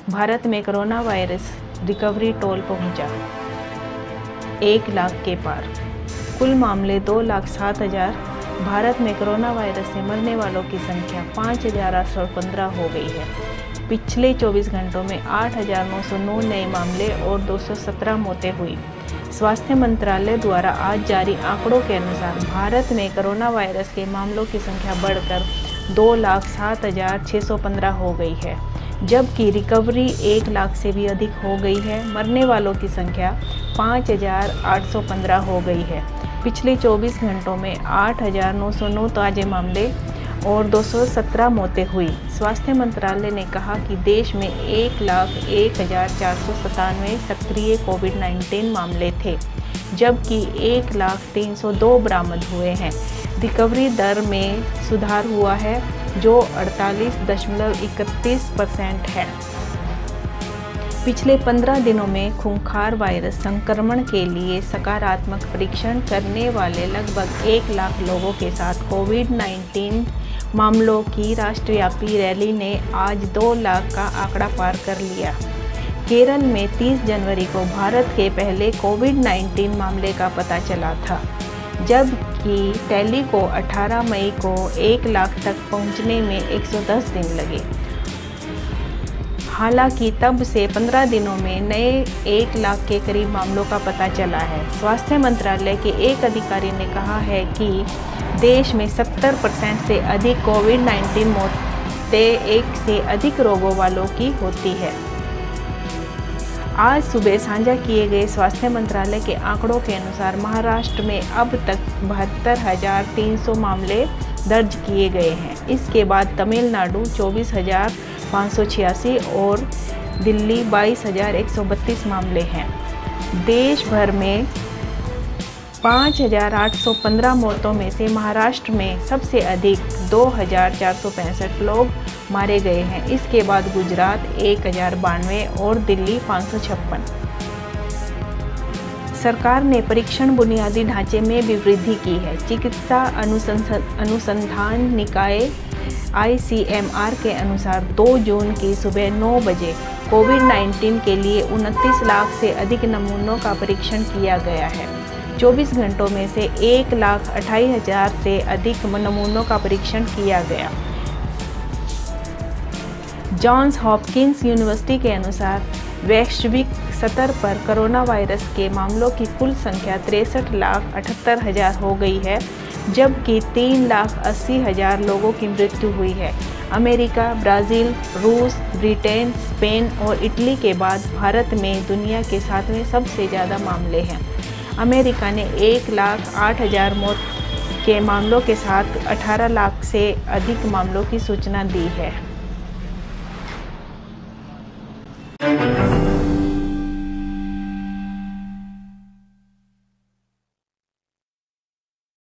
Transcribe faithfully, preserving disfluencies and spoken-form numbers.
भारत में corona virus recovery toll पहुंचा एक लाख के पार। कुल मामले दो लाख सात हज़ार। भारत में कोरोना वायरस से मरने वालों की संख्या पाँच हज़ार आठ सौ पंद्रह हो गई है। पिछले चौबीस घंटों में आठ हज़ार नौ सौ नौ नए मामले और दो सौ सत्रह मौतें हुई। स्वास्थ्य मंत्रालय द्वारा आज जारी आंकड़ों के अनुसार भारत में कोरोना वायरस के मामलों की संख्या बढ़कर दो लाख सात हज़ार छः सौ पंद्रह हो गई है, जबकि रिकवरी एक लाख से भी अधिक हो गई है। मरने वालों की संख्या पाँच हज़ार आठ सौ पंद्रह हो गई है। पिछले चौबीस घंटों में आठ हज़ार नौ सौ नौ ताज़े मामले और दो सौ सत्रह मौतें हुई। स्वास्थ्य मंत्रालय ने कहा कि देश में एक लाख एक हज़ार चार सौ सतानवे सक्रिय कोविड उन्नीस मामले थे, जबकि एक लाख तीन सौ दो बरामद हुए हैं। रिकवरी दर में सुधार हुआ है, जो अड़तालीस दशमलव इकतीस परसेंट है। पिछले पंद्रह दिनों में खूंखार वायरस संक्रमण के लिए सकारात्मक परीक्षण करने वाले लगभग एक लाख लोगों के साथ कोविड उन्नीस मामलों की राष्ट्रव्यापी रैली ने आज दो लाख का आंकड़ा पार कर लिया। केरल में तीस जनवरी को भारत के पहले कोविड उन्नीस मामले का पता चला था, जबकि दिल्ली को अठारह मई को एक लाख तक पहुंचने में एक सौ दस दिन लगे। हालांकि तब से पंद्रह दिनों में नए एक लाख के करीब मामलों का पता चला है। स्वास्थ्य मंत्रालय के एक अधिकारी ने कहा है कि देश में सत्तर परसेंट से अधिक कोविड उन्नीस मौतें एक से अधिक रोगों वालों की होती है। आज सुबह साझा किए गए स्वास्थ्य मंत्रालय के आंकड़ों के अनुसार महाराष्ट्र में अब तक बहत्तर हज़ार तीन सौ मामले दर्ज किए गए हैं। इसके बाद तमिलनाडु चौबीस हज़ार पाँच सौ छियासी और दिल्ली बाईस हज़ार एक सौ बत्तीस मामले हैं। देश भर में पाँच हज़ार आठ सौ पंद्रह मौतों में से महाराष्ट्र में सबसे अधिक दो हज़ार चार सौ पैंसठ लोग मारे गए हैं। इसके बाद गुजरात एक हज़ार बानवे और दिल्ली पाँच सौ छप्पन। सरकार ने परीक्षण बुनियादी ढांचे में भी वृद्धि की है। चिकित्सा अनुसंधान निकाय आई सी एम आर के अनुसार दो जून की सुबह नौ बजे कोविड उन्नीस के लिए उनतीस लाख से अधिक नमूनों का परीक्षण किया गया है। चौबीस घंटों में से एक लाख अट्ठाईस हज़ार से अधिक नमूनों का परीक्षण किया गया। जॉन्स हॉपकिंस यूनिवर्सिटी के अनुसार वैश्विक स्तर पर कोरोना वायरस के मामलों की कुल संख्या तिरसठ लाख अठहत्तर हज़ार हो गई है, जबकि तीन लाख अस्सी हज़ार लोगों की मृत्यु हुई है। अमेरिका, ब्राज़ील, रूस, ब्रिटेन, स्पेन और इटली के बाद भारत में दुनिया के सातवें सबसे ज़्यादा मामले हैं। अमेरिका ने एक लाख आठ हज़ार मौत के मामलों के साथ अठारह लाख से अधिक मामलों की सूचना दी है।